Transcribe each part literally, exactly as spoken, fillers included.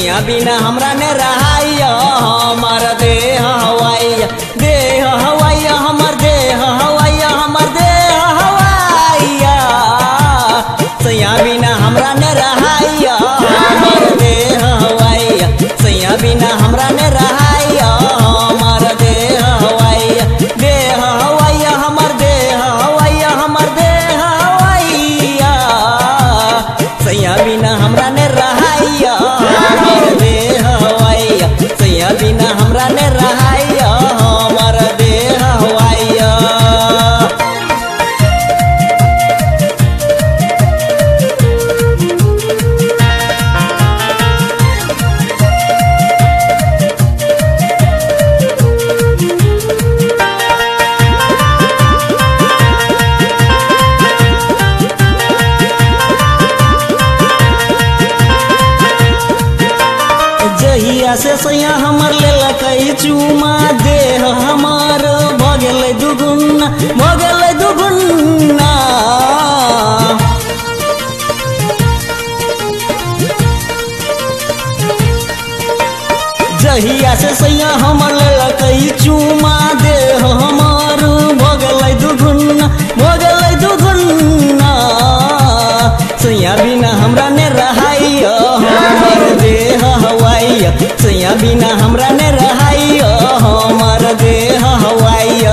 सैया बिना हमरा ने रहाइया हमार देह हवाइया देह हवाइया हमर देह हवाइया हमर देह हवाइया सैया बिना हमरा ने रहाइया हमार देह हवाइया सैया बिना हमरा ने रहाइया हमार देह हवाइया देह हवाइया हमर देह हवाइया हमर देह हवाइया सैया बिना हमरा ने रहाइया हमार देह हवाइया सैया बिना हमरा ने रहाइया हमार देह हवाइया। जहिया से सैया हमर लेला कई चूमा देह हमार भगल दुगुना भगल दुगुना जहिया से सैया हमर लेला कई चूमा देह हमार भगल दुगुना भगल दुगुना सैया बिना हमरा ने रहाइया हमर देह हवाइया सैया बिना हमरा ने रहाइया हमर देह हवाइया।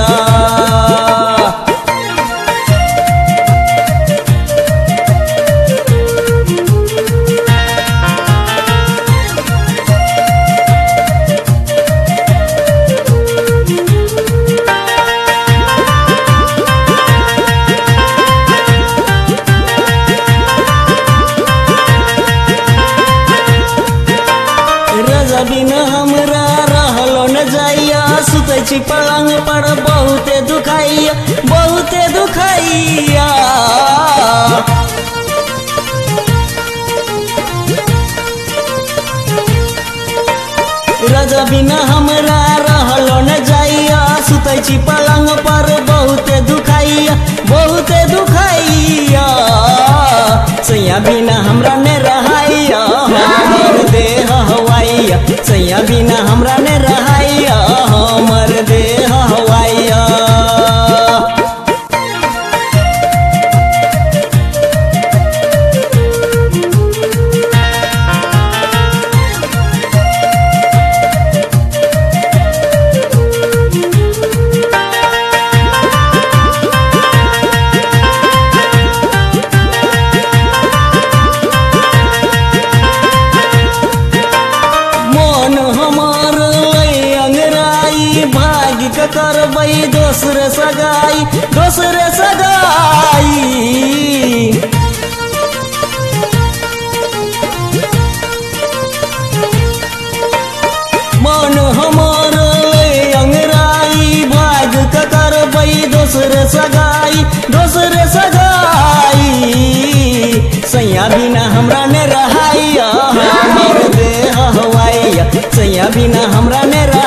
बिना हमरा रहलो न जाइया सुतै छी पलंग पर बहुते दुखाइया बहुते दुखाइया रजा बिना हमरा रहलो न जाइया सुतै छी पलंग पर बहुते दुखाइया बहुते दुखाइया सैया बिना हमरा ने रहाइया हमर देह हवाइया सैया बिना हमरा ने रहाइया हमर देह हवाइया। करबै दोसर सगाई दोसर सगाई मन हमर अंगराई भाग के करबै दोसर सगाई दोसर सगाई सैया बिना हमरा ने रहाइया हमर देह हवाइया सैया बिना हमरा ने